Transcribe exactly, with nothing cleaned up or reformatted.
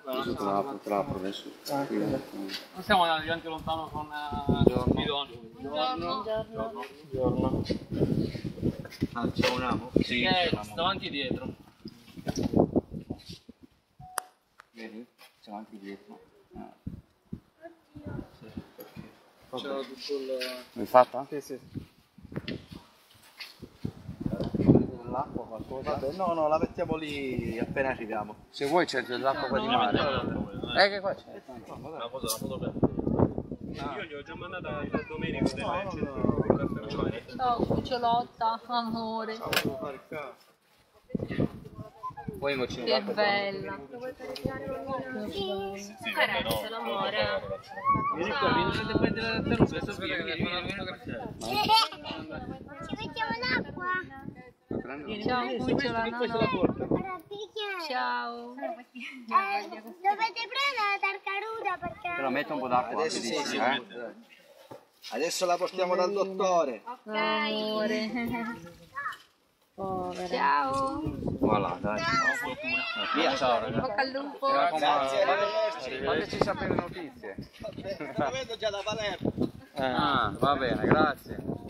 Purtroppo adesso. Non siamo andati anche lontano con Bidoni. Buongiorno. Buongiorno. Ah, c'è un amo? Sì, eh, davanti e dietro. Vedi? C'è anche dietro. Ah. C'era tutto il... L'hai fatta? Sì, sì. L'acqua qualcosa? Vabbè, no, no, la mettiamo lì appena arriviamo. Se vuoi c'è dell'acqua qua di mare. Eh che qua c'è. La foto, la foto per... Io gli ho già mandato a Domenico delle Ciao cucciolotta, amore. Poi mi ci Che bella. Carezza, l'amore. Vieni qua, vieni a prendere la terra, questo vieni, vieni, vieni, vieni. Ci mettiamo l'acqua? Ciao cucciola, no, no. Ciao. Eh, dovete prendere la tartaruga perché... Te la metto un po' d'acqua. Adesso sì, dici, sì. eh? Adesso la portiamo dal dottore. Amore. Povera. Ciao. Voilà, dai. Via, ciao ragazzi. Bocca al lupo. Mi raccomando, Grazie, arrivederci. fateci sapere notizie. Lo vedo già da Palermo. Ah, va bene, grazie.